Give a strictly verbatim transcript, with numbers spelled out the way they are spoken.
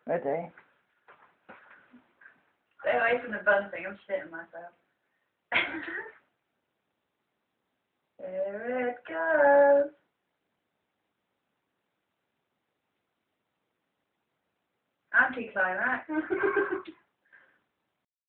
Ready? Stay away from the bun thing, I'm shitting myself. Here it goes. Anticlimax.